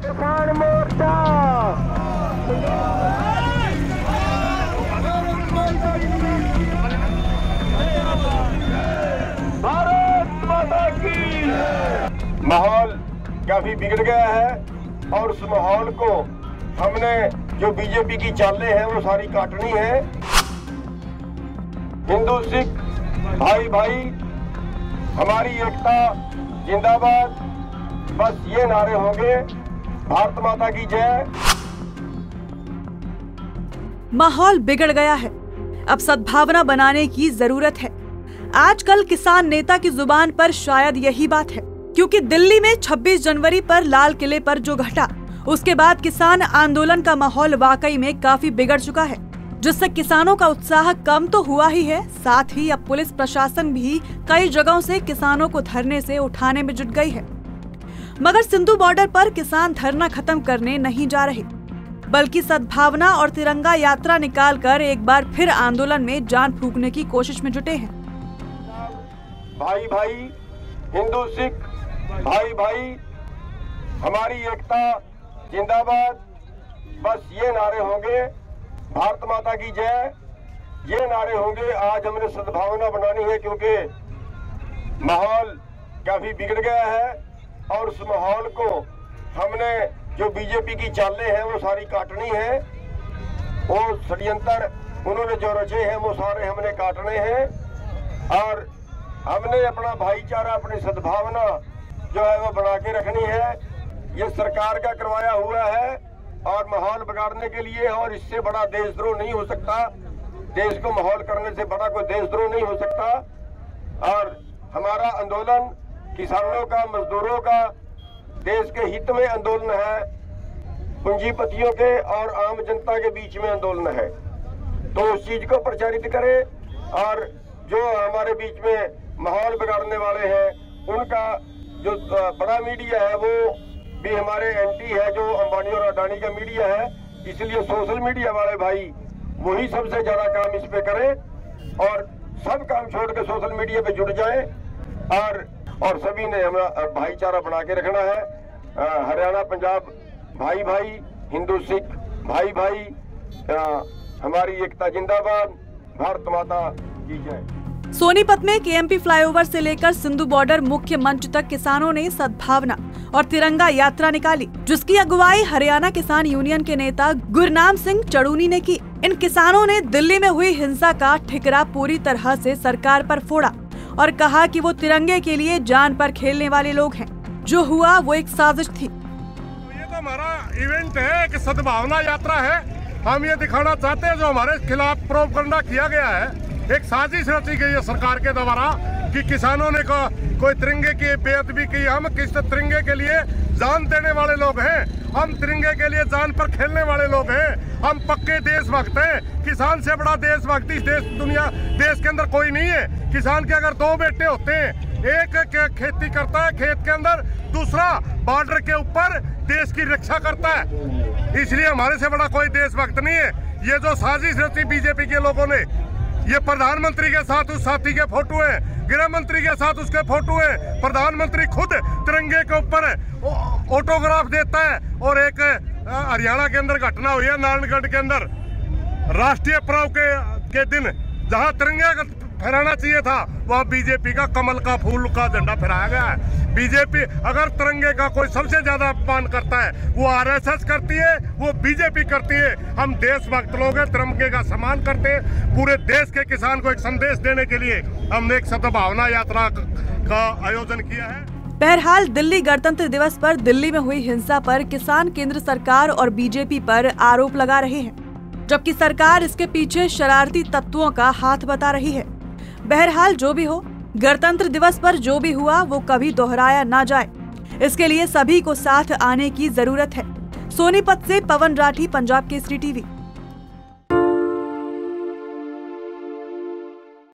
किसान मोर्चा भारत माता की। माहौल काफी बिगड़ गया है और उस माहौल को हमने जो बीजेपी की चालें हैं वो सारी काटनी है। हिंदू सिख भाई भाई, हमारी एकता जिंदाबाद, बस ये नारे होंगे। भारत माता की जय। माहौल बिगड़ गया है, अब सद्भावना बनाने की जरूरत है। आजकल किसान नेता की जुबान पर शायद यही बात है, क्योंकि दिल्ली में 26 जनवरी पर लाल किले पर जो घटा, उसके बाद किसान आंदोलन का माहौल वाकई में काफी बिगड़ चुका है, जिससे किसानों का उत्साह कम तो हुआ ही है, साथ ही अब पुलिस प्रशासन भी कई जगहों से किसानों को धरने से उठाने में जुट गई है। मगर सिंधु बॉर्डर पर किसान धरना खत्म करने नहीं जा रहे, बल्कि सद्भावना और तिरंगा यात्रा निकालकर एक बार फिर आंदोलन में जान फूंकने की कोशिश में जुटे हैं। भाई भाई, हिंदू सिख भाई भाई, हमारी एकता जिंदाबाद, बस ये नारे होंगे। भारत माता की जय, ये नारे होंगे। आज हमने सद्भावना बनानी है, क्योंकि माहौल काफी बिगड़ गया है और उस माहौल को हमने जो बीजेपी की चालें हैं वो सारी काटनी है। वो षड्यंत्र उन्होंने जो रचे हैं वो सारे हमने काटने हैं और हमने अपना भाईचारा, अपनी सद्भावना जो है वो बना के रखनी है। ये सरकार का करवाया हुआ है और माहौल बिगाड़ने के लिए, और इससे बड़ा देशद्रोह नहीं हो सकता। देश को माहौल करने से बड़ा कोई देशद्रोह नहीं हो सकता। और हमारा आंदोलन किसानों का, मजदूरों का, देश के हित में आंदोलन है, पूंजीपतियों के और आम जनता के बीच में आंदोलन है। तो उस चीज को प्रचारित करें और जो हमारे बीच में माहौल बिगाड़ने वाले हैं उनका जो बड़ा मीडिया है वो भी हमारे एंटी है, जो अंबानी और अडानी का मीडिया है। इसलिए सोशल मीडिया वाले भाई वही सबसे ज्यादा काम इस पे करें और सब काम छोड़ के सोशल मीडिया पे जुड़ जाएं और सभी ने हमारा भाईचारा बना के रखना है। हरियाणा पंजाब भाई भाई, हिंदू सिख भाई भाई, हमारी एकता जिंदाबाद, भारत माता की जय। सोनीपत में केएमपी फ्लाईओवर से लेकर सिंधु बॉर्डर मुख्य मंच तक किसानों ने सद्भावना और तिरंगा यात्रा निकाली, जिसकी अगुवाई हरियाणा किसान यूनियन के नेता गुरनाम सिंह चड़ूनी ने की। इन किसानों ने दिल्ली में हुई हिंसा का ठिकरा पूरी तरह से सरकार पर फोड़ा और कहा कि वो तिरंगे के लिए जान पर खेलने वाले लोग हैं। जो हुआ वो एक साजिश थी। ये तो हमारा इवेंट है, एक सद्भावना यात्रा है। हम ये दिखाना चाहते हैं जो हमारे खिलाफ प्रोपगंडा किया गया है, एक साजिश रची गई है सरकार के द्वारा कि किसानों ने कोई तिरंगे की बेअदबी की। हम किस तिरंगे के लिए जान देने वाले लोग हैं, हम तिरंगे के लिए जान पर खेलने वाले लोग हैं, हम पक्के देशभक्त हैं। किसान से बड़ा देशभक्त इस देश के अंदर कोई नहीं है। किसान के अगर दो बेटे होते हैं, एक खेती करता है खेत के अंदर, दूसरा बॉर्डर के ऊपर देश की रक्षा करता है। इसलिए हमारे से बड़ा कोई देशभक्त नहीं है। ये जो साजिश रची बीजेपी के लोगों ने, ये प्रधानमंत्री के साथ उस साथी के फोटो है, गृह मंत्री के साथ उसके फोटो है, प्रधानमंत्री खुद तिरंगे के ऊपर ऑटोग्राफ देता है। और एक हरियाणा के अंदर घटना हुई है, नारायणगढ़ के अंदर राष्ट्रीय पर्व के दिन जहां तिरंगा फहराना चाहिए था, वहाँ बीजेपी का कमल का फूल का झंडा फहराया गया है। बीजेपी अगर तिरंगे का कोई सबसे ज्यादा अपमान करता है वो आरएसएस करती है, वो बीजेपी करती है। हम देशभक्त लोग हैं, तिरंगे का सम्मान करते हैं। पूरे देश के किसान को एक संदेश देने के लिए हमने एक सद्भावना यात्रा का आयोजन किया है। बहरहाल दिल्ली गणतंत्र दिवस पर दिल्ली में हुई हिंसा पर किसान केंद्र सरकार और बीजेपी पर आरोप लगा रहे हैं, जबकि सरकार इसके पीछे शरारती तत्वों का हाथ बता रही है। बहरहाल जो भी हो, गणतंत्र दिवस पर जो भी हुआ वो कभी दोहराया ना जाए, इसके लिए सभी को साथ आने की जरूरत है। सोनीपत से पवन राठी, पंजाब केसरी टीवी।